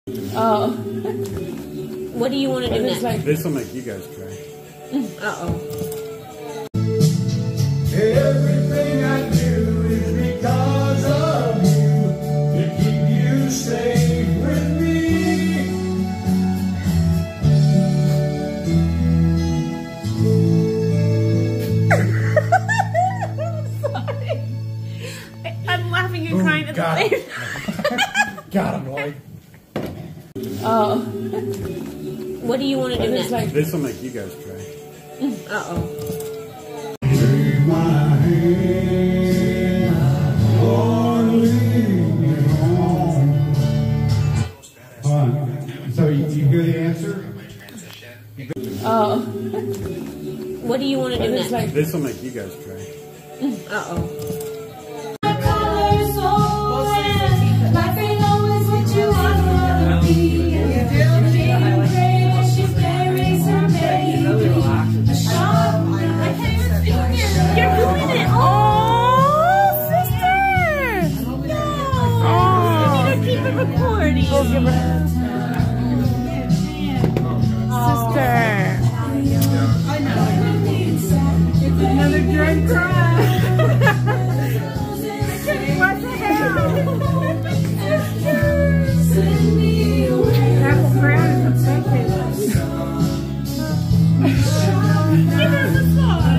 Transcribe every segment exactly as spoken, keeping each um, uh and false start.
Oh. What do you want to do next? Like, this will make you guys cry. Uh-oh. Everything I do is because of you, to keep you safe with me. Sorry. I, I'm laughing and crying at the same time. Got him, Lloyd. Oh. What do you want to do next? Like, this will make you guys cry. Uh-oh. Take my hand, Lord, lead me home. Uh, so you, you hear the answer? Oh. What do you want to do next? Like, this will make you guys cry. Uh-oh. Recording. Oh, give her. Sister. I know. It's another drunk cry. What the hell? That's grand as a pancake. Give her the song.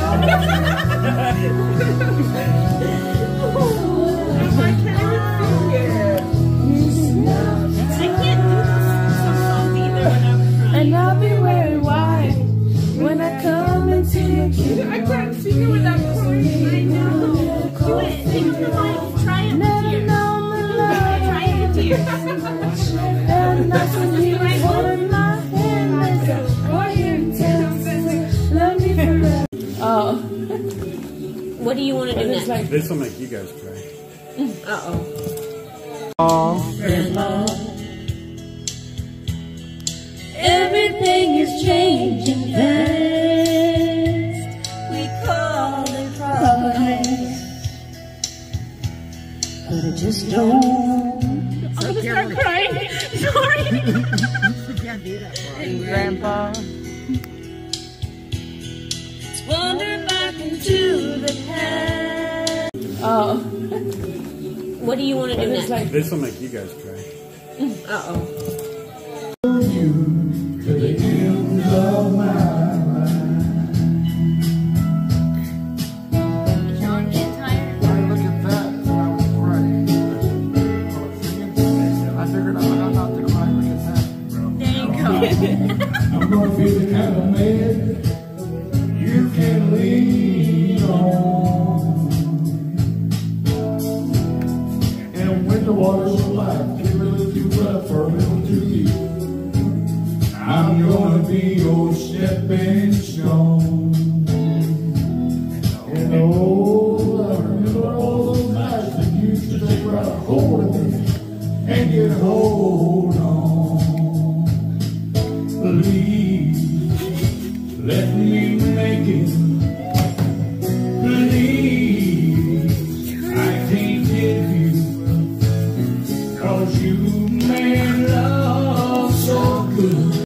And I'll be wearing white when I come into your kingdom. I can't sing it without crying. I know. Do it. Sing the line. Try it with tears. Try it with tears. And that's when you hold my hand and say, "Oh, you love me forever." Oh. What do you want to do next? Like, this will make you guys cry. Uh-oh. Oh. Everything is changing fast. We call it progress, but I just don't. I'm gonna start crying. Sorry. Grandpa. Let's wander back into the past. Oh. What do you want to do next? Like, this will make you guys cry. Uh-oh. You to the end of my mind. John get tired? I look at that and I was crying. I figured out how not to cry. Look at that. There you go. I'm gonna be the kind of man you can lean on. And when the waters of life get a little too rough or a little too deep, I'm gonna be your stepping stone. And oh, I remember all those nights that you used to take right a hold of me and get a hold on. Please let me make it